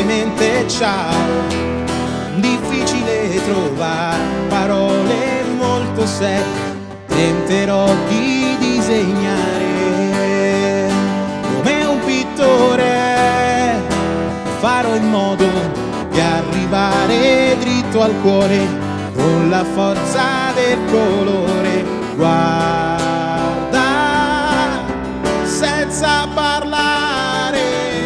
semplicemente ciao. Difficile trovare parole molto serie, tenterò di disegnare come un pittore, farò in modo di arrivare dritto al cuore con la forza del colore. Guarda senza parlare,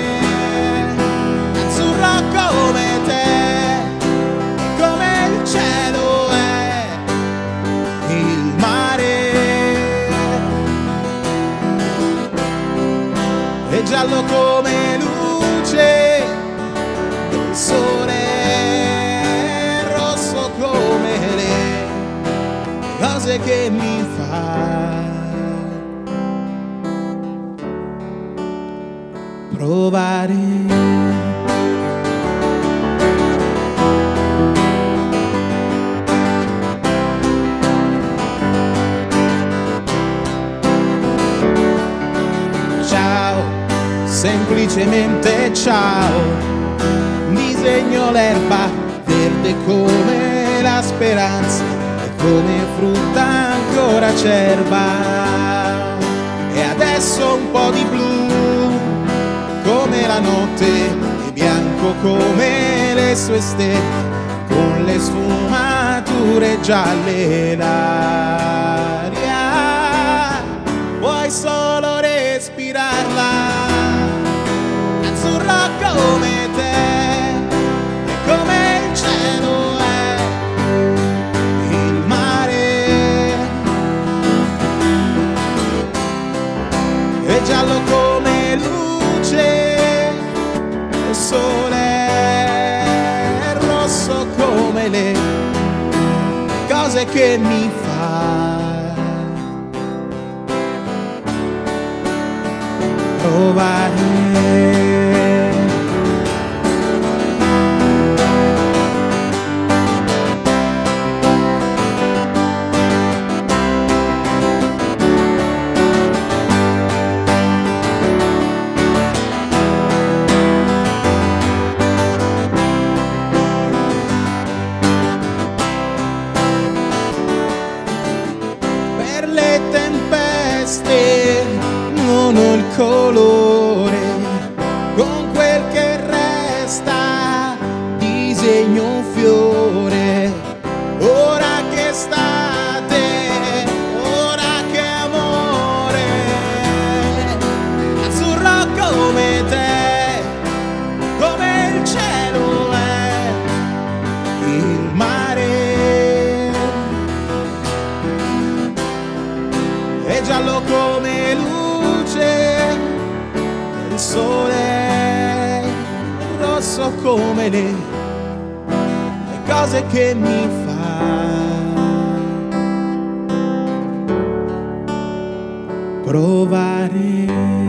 azzurro come te, come il cielo è il mare, è giallo come luce del sole, rosso come le cose che mi fai provare. Semplicemente ciao, disegno l'erba verde come la speranza e come frutta ancora acerba, e adesso un po' di blu come la notte e bianco come le sue stelle, con le sfumature gialle. L'aria puoi solo respirarla, come te, e come il cielo è il mare, è giallo come luce del sole, è rosso come le cose che mi fai provare. Non ho il colore, con quel che resta disegno un fiore. Ora che estate, ora che amore, azzurro come te, come il cielo è il mare, è giallo come luce del sole, rosso come le cose che mi fai provare.